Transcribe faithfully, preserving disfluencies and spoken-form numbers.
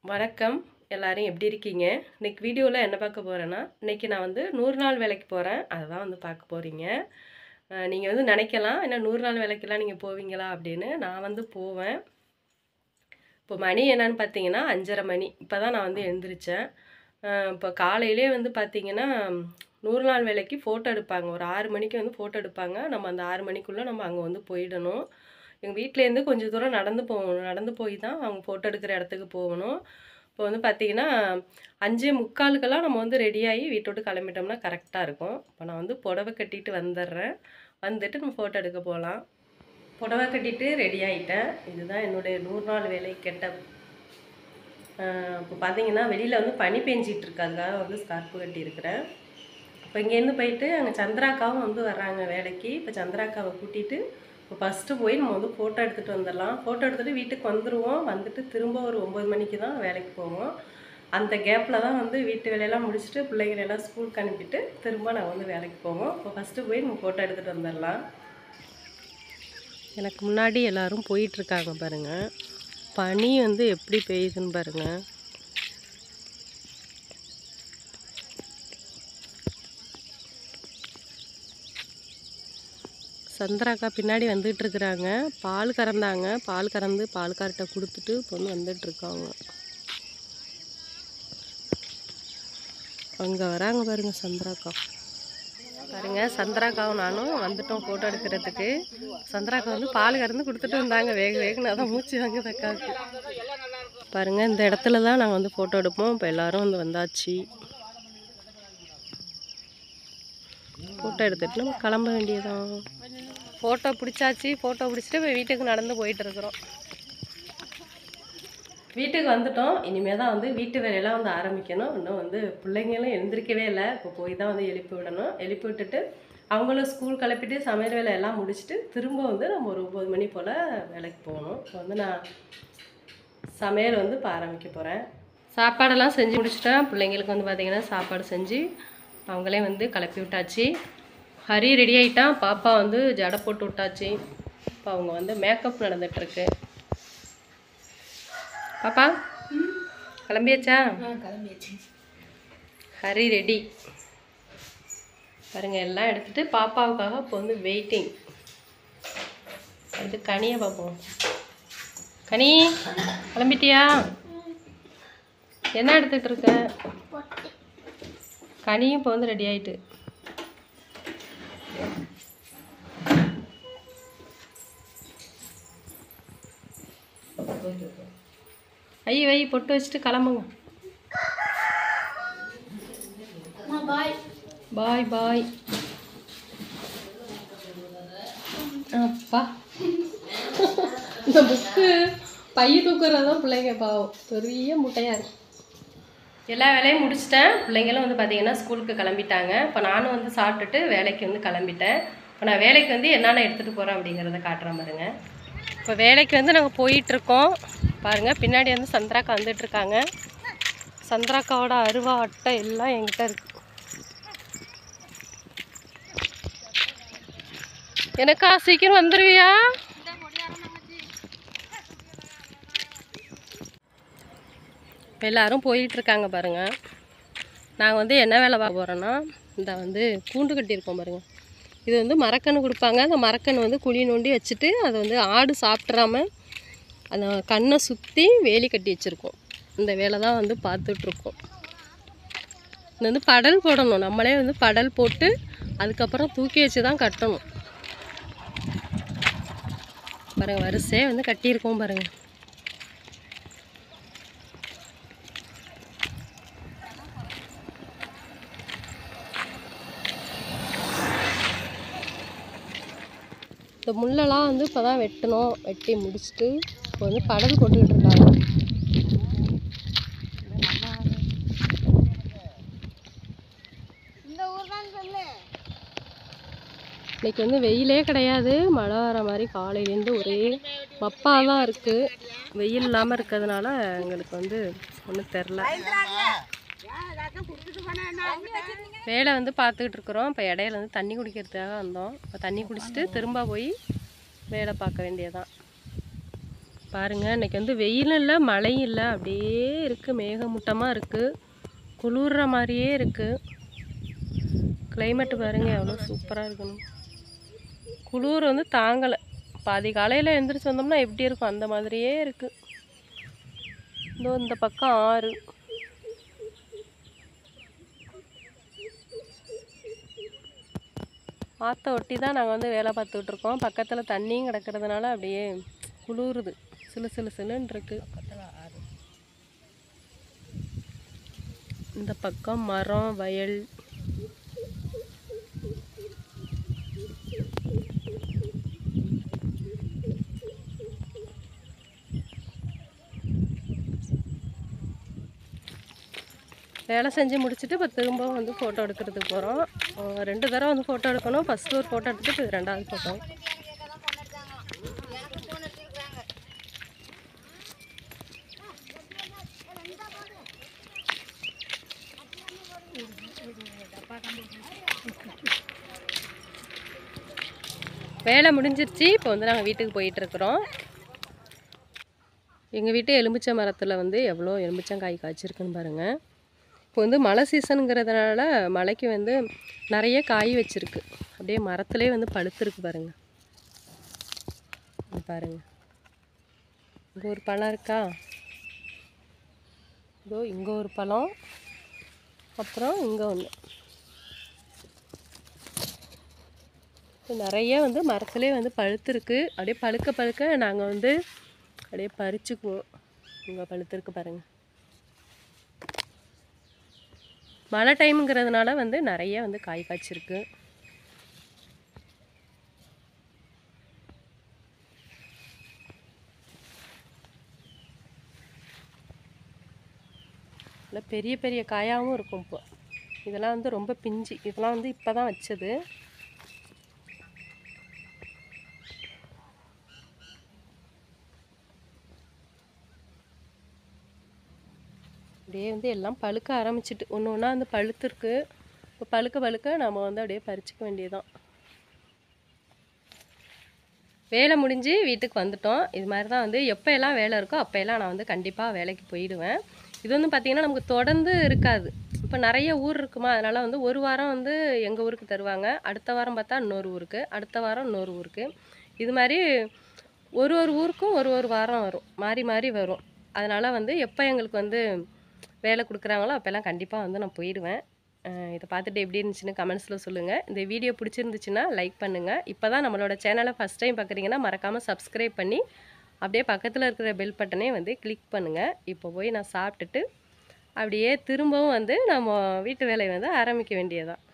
வணக்கம் எல்லாரும் எப்படி இருக்கீங்க? இன்னைக்கு வீடியோல என்ன பார்க்க போறேன்னா, இன்னைக்கு நான் வந்து நூறு நாள் வேலைக்கு போறேன். அததான் வந்து பார்க்க போறீங்க. அ நீங்க வந்து நினைக்கலாம், என்ன நூறு நாள் வேலைக்கெல்லாம் நீங்க போவீங்களா அப்படின்னு. நான் வந்து போவேன். இப்போ மணி என்னன்னு பார்த்தீங்கன்னா, ஐந்தரை மணி. இப்பதான் நான் வந்து எழுந்திரிச்சேன். அ இப்போ காலையிலே வந்து பார்த்தீங்கன்னா, நூறு நாள் வேலைக்கு ஃபோட்டோ எடுப்பாங்க. ஒரு ஆறு மணிக்கு வந்து ஃபோட்டோ எடுப்பாங்க. நம்ம அந்த ஆறு மணிக்குள்ள நம்ம அங்க வந்து போயிடணும். எங்க வீட்லேருந்து கொஞ்சம் தூரம் நடந்து போகணும். நடந்து போய் தான் அவங்க ஃபோட்டோ எடுக்கிற இடத்துக்கு போகணும். இப்போ வந்து பார்த்தீங்கன்னா, ஐந்து முப்பதுக்கெல்லாம் நம்ம வந்து ரெடியாகி வீட்ட விட்டு கிளம்பிட்டோம்னா கரெக்ட்டா இருக்கும். இப்போ நான் வந்து புடவை கட்டிட்டு வந்துடுறேன். வந்துட்டு நம்ம ஃபோட்டோ எடுக்க போலாம். புடவை கட்டிட்டு ரெடி ஆயிட்டேன். இதுதான் என்னுடைய நூறு நாள் வேலை கெட்டப். அ இப்போ பார்த்தீங்கன்னா, வெளியில வந்து பனி பெஞ்சிட்டு இருக்கு. அதுக்காக வந்து ஸ்கார்ஃப் கட்டியிருக்கிறேன். இப்போ இங்கேருந்து போயிட்டு அங்கே சந்திராக்காவும் வந்து வர்றாங்க வேலைக்கு. இப்போ சந்திராக்காவை கூட்டிட்டு இப்போ ஃபஸ்ட்டு போய் நம்ம வந்து ஃபோட்டோ எடுத்துகிட்டு வந்துடலாம். ஃபோட்டோ எடுத்துகிட்டு வீட்டுக்கு வந்துடுவோம். வந்துட்டு திரும்ப ஒரு ஒம்பது மணிக்கு தான் வேலைக்கு போவோம். அந்த கேப்பில் தான் வந்து வீட்டு வேலையெல்லாம் முடிச்சுட்டு பிள்ளைங்களெல்லாம் ஸ்கூலுக்கு அனுப்பிட்டு திரும்ப நான் வந்து வேலைக்கு போவோம். இப்போ ஃபஸ்ட்டு போய் நம்ம ஃபோட்டோ எடுத்துகிட்டு வந்துடலாம். எனக்கு முன்னாடி எல்லோரும் போயிட்டுருக்காங்க பாருங்கள். பனி வந்து எப்படி பெய்யுதுன்னு பாருங்கள். சந்திராக்கா பின்னாடி வந்துட்டு இருக்கிறாங்க. பால் கறந்தாங்க. பால் கறந்து பால்கார்ட்ட கொடுத்துட்டு இப்போ வந்து வந்துட்டு இருக்காங்க. அங்கே வராங்க பாருங்க சந்திராக்கா. பாருங்க சந்திராக்காவும் நானும் வந்துட்டோம் ஃபோட்டோ எடுக்கிறதுக்கு. சந்திராக்கா வந்து பால் கறந்து கொடுத்துட்டு வந்தாங்க. வேக வேகன்னு அதான் மூச்சு வாங்க தக்காவுக்கு. பாருங்க இந்த இடத்துல தான் நாங்கள் வந்து ஃபோட்டோ எடுப்போம். இப்போ எல்லாரும் வந்து வந்தாச்சு. ஃபோட்டோ எடுத்துட்டு நம்ம கிளம்ப வேண்டியதான். ஃபோட்டோ பிடிச்சாச்சு. ஃபோட்டோ பிடிச்சிட்டு இப்போ வீட்டுக்கு நடந்து போயிட்டு இருக்கிறோம். வீட்டுக்கு வந்துட்டோம். இனிமேல் தான் வந்து வீட்டு வேலையெல்லாம் வந்து ஆரம்பிக்கணும். இன்னும் வந்து பிள்ளைங்களும் எழுந்திரிக்கவே இல்லை. இப்போ போய் தான் வந்து எழுப்பி விடணும். எழுப்பி விட்டுட்டு அவங்களும் ஸ்கூல் கிளப்பிட்டு சமையல் வேலை எல்லாம் முடிச்சுட்டு திரும்ப வந்து நம்ம ஒரு ஒம்பது மணி போல் வேலைக்கு போகணும். இப்போ வந்து நான் சமையல் வந்து இப்போ ஆரம்பிக்க போகிறேன். சாப்பாடெல்லாம் செஞ்சு முடிச்சுட்டேன். பிள்ளைங்களுக்கு வந்து பார்த்திங்கன்னா சாப்பாடு செஞ்சு அவங்களே வந்து கிளப்பி விட்டாச்சு. ஹரி ரெடி ஆகிட்டான். பாப்பா வந்து ஜடை போட்டு விட்டாச்சு. இப்போ அவங்க வந்து மேக்கப் நடந்துகிட்ருக்கு. பாப்பா கிளம்பியாச்சா? கிளம்பியாச்சு. ஹரி ரெடி பாருங்க. எல்லாம் எடுத்துகிட்டு பாப்பாவுக்காக இப்போ வந்து வெயிட்டிங். அடுத்து கனியை பார்ப்போம். கனி கிளம்பிட்டியா? என்ன எடுத்துகிட்டு இருக்க? கனியும் இப்போ வந்து ரெடி ஆகிட்டு. ஐ வை பொட்டு வச்சுட்டு கிளம்புங்க. பாய் பாய் பாய். அப்பா இந்த புக்கு பைய தூக்குறதான் பிள்ளைங்க பாவம். பெரிய முட்டையாக இருக்கு. எல்லா வேலையும் முடிச்சிட்டேன். பிள்ளைங்களும் வந்து பார்த்திங்கன்னா ஸ்கூலுக்கு கிளம்பிட்டாங்க. இப்போ நானும் வந்து சாப்பிட்டுட்டு வேலைக்கு வந்து கிளம்பிட்டேன். இப்போ நான் வேலைக்கு வந்து என்னென்ன எடுத்துகிட்டு போகிறேன் அப்படிங்கிறத காட்டுறேன் பாருங்க. இப்போ வேலைக்கு வந்து நாங்கள் போயிட்டுருக்கோம் பாருங்கள். பின்னாடி வந்து சந்திராக்கா வந்துட்டுருக்காங்க. சந்திராக்காவோட அருவா அட்டை எல்லாம் என்கிட்ட இருக்கு. எனக்கா சீக்கிரம் வந்துடுவியா? இப்போ எல்லோரும் போயிட்டுருக்காங்க பாருங்கள். நாங்கள் வந்து என்ன வேலை பார்க்க போகிறோன்னா, இந்த வந்து கூண்டு கட்டியிருக்கோம் பாருங்கள். இது வந்து மரக்கன்று கொடுப்பாங்க. அந்த மரக்கன்று வந்து குழி நோண்டி வச்சுட்டு அதை வந்து ஆடு சாப்பிட்றாம அந்த கண்ணை சுற்றி வேலி கட்டி வச்சுருக்கோம். இந்த வேலை தான் வந்து பார்த்துட்ருக்கோம். இது வந்து படல் போடணும். நம்மளே வந்து படல் போட்டு அதுக்கப்புறம் தூக்கி வச்சு தான் கட்டணும் பாருங்கள். வரிசையே வந்து கட்டியிருக்கோம் பாருங்கள். இந்த முள்ளெல்லாம் வந்து இப்போ தான் வெட்டணும். வெட்டி முடிச்சுட்டு இப்போ வந்து படல் போட்டுக்கிட்டு இருக்காங்க. இன்றைக்கி வந்து வெயிலே கிடையாது. மழை வர மாதிரி காலையிலேருந்து ஒரே மப்பாக தான் இருக்குது. வெயில் இல்லாமல் இருக்கிறதுனால எங்களுக்கு வந்து ஒன்றும் தெரில. வேலை வந்து பார்த்துக்கிட்டு இருக்கிறோம். இப்போ இடையில வந்து தண்ணி குடிக்கிறதுக்காக வந்தோம். இப்போ தண்ணி குடிச்சிட்டு திரும்ப போய் வேலை பார்க்க வேண்டியதான். பாருங்கள், இன்றைக்கி வந்து வெயிலும் இல்லை மழையும் இல்லை, அப்படியே இருக்குது, மேகமூட்டமாக இருக்குது, குளிர்ற மாதிரியே இருக்குது. கிளைமேட்டு பாருங்கள் எவ்வளோ சூப்பராக இருக்கணும். குளிர் வந்து தாங்கலை. பாதி காலையில் எழுந்திரிச்சு வந்தோம்னா எப்படி இருக்கும் அந்த மாதிரியே இருக்குது. இதோ இந்த பக்கம் ஆறு. ஆற்றை ஒட்டி தான் நாங்கள் வந்து வேலை பார்த்துக்கிட்டு இருக்கோம். பக்கத்தில் தண்ணியும் கிடக்கிறதுனால அப்படியே குளிருது, சிலு சிலு சிலுன்னு இருக்கு. இந்த பக்கம் மரம், வயல். வேலை செஞ்சு முடிச்சுட்டு இப்போ திரும்ப வந்து ஃபோட்டோ எடுக்கிறதுக்கு போகிறோம். ரெண்டு தடவை வந்து ஃபோட்டோ எடுக்கணும். ஃபஸ்ட்டு ஒரு ஃபோட்டோ எடுத்துட்டு இப்போ ரெண்டாவது ஃபோட்டோ. வேலை முடிஞ்சிருச்சு. இப்போ வந்து நாங்கள் வீட்டுக்கு போயிட்டுருக்குறோம். எங்கள் வீட்டு எலுமிச்சை மரத்தில் வந்து எவ்வளோ எலுமிச்சங்காய் காய்ச்சிருக்குன்னு பாருங்கள். இப்போ வந்து மழை சீசனுங்கிறதுனால மழைக்கு வந்து நிறைய காய் வச்சுருக்கு. அப்படியே மரத்துலேயே வந்து பழுத்துருக்கு பாருங்கள். பாருங்கள், இங்கே ஒரு பழம் இருக்கா, இதோ இங்கே ஒரு பழம், அப்புறம் இங்கே ஒன்று. நிறைய வந்து மரத்துலேயே வந்து பழுத்துருக்கு. அப்படியே பழுக்க பழுக்க நாங்கள் வந்து அப்படியே பறிச்சுக்குவோம். இங்கே பழுத்துருக்கு பாருங்கள். மழை டைமுங்கிறதுனால வந்து நிறைய வந்து காய் காய்ச்சிருக்கு. இல்லை பெரிய பெரிய காயாகவும் இருக்கும். இப்போ இதெல்லாம் வந்து ரொம்ப பிஞ்சு. இதெல்லாம் வந்து இப்போ தான் வச்சது. அப்படியே வந்து எல்லாம் பழுக்க ஆரம்பிச்சிட்டு ஒன்று ஒன்றா வந்து பழுத்துருக்கு. இப்போ பழுக்க பழுக்க நம்ம வந்து அப்படியே பறிச்சுக்க வேண்டியதுதான். வேலை முடிஞ்சு வீட்டுக்கு வந்துட்டோம். இது மாதிரி தான் வந்து எப்போ எல்லாம் வேலை இருக்கோ அப்போ எல்லாம் நான் வந்து கண்டிப்பாக வேலைக்கு போயிடுவேன். இது வந்து பார்த்திங்கன்னா நமக்கு தொடர்ந்து இருக்காது. இப்போ நிறைய ஊர் இருக்குமா, அதனால் வந்து ஒரு வாரம் வந்து எங்கள் ஊருக்கு தருவாங்க, அடுத்த வாரம் பார்த்தா இன்னொரு ஊருக்கு, அடுத்த வாரம் இன்னொரு ஊருக்கு. இது மாதிரி ஒரு ஒரு ஊருக்கும் ஒரு ஒரு வாரம் வரும், மாறி மாறி வரும். அதனால் வந்து எப்போ எங்களுக்கு வந்து வேலை கொடுக்குறாங்களோ அப்போல்லாம் கண்டிப்பாக வந்து நான் போயிடுவேன். இதை பார்த்துட்டு எப்படி இருந்துச்சுன்னு கமெண்ட்ஸில் சொல்லுங்கள். இந்த வீடியோ பிடிச்சிருந்துச்சுன்னா லைக் பண்ணுங்கள். இப்போ தான் நம்மளோட சேனலை ஃபஸ்ட் டைம் பார்க்குறீங்கன்னா மறக்காமல் சப்ஸ்கிரைப் பண்ணி அப்படியே பக்கத்தில் இருக்கிற பெல் பட்டனே வந்து கிளிக் பண்ணுங்கள். இப்போ போய் நான் சாப்பிட்டுட்டு அப்படியே திரும்பவும் வந்து நம்ம வீட்டு வேலையை வந்து ஆரம்பிக்க வேண்டியதான்.